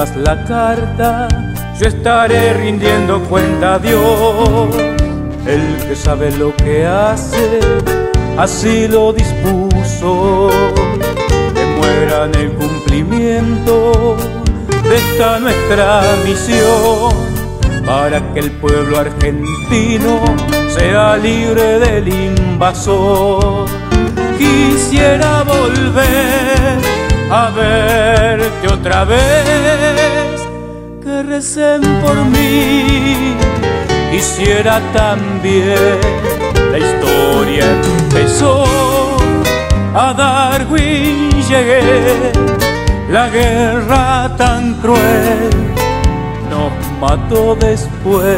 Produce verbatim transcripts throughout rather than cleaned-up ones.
escribas la carta, yo estaré rindiendo cuenta a Dios. El que sabe lo que hace, así lo dispuso. Que muera en el cumplimiento de esta nuestra misión, para que el pueblo argentino sea libre del invasor. Quisiera volver a verte otra vez, que recen por mí. Quisiera también, la historia empezó, a Darwin llegué, la guerra tan cruel nos mató después.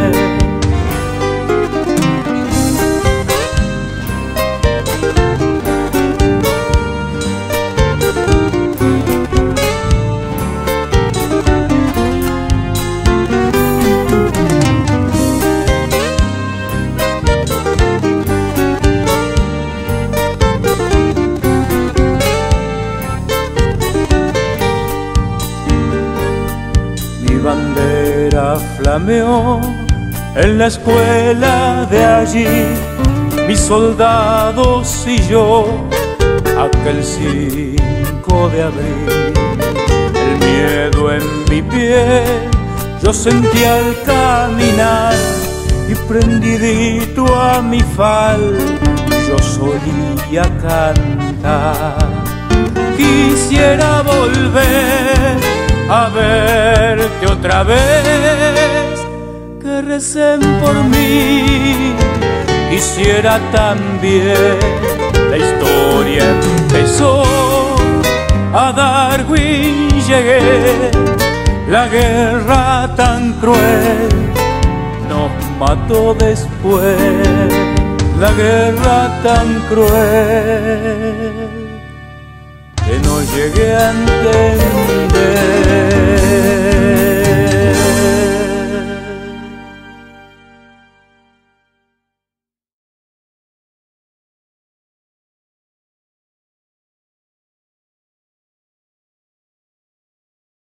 Mi bandera flameó en la escuela de allí, mis soldados y yo, aquel cinco de abril. El miedo en mi piel yo sentía al caminar, y prendidito a mi fal yo solía cantar. Quisiera volver a verte otra vez, que recen por mí. Quisiera también, la historia empezó, a Darwin llegué, la guerra tan cruel nos mató después. La guerra tan cruel que no llegué a entender.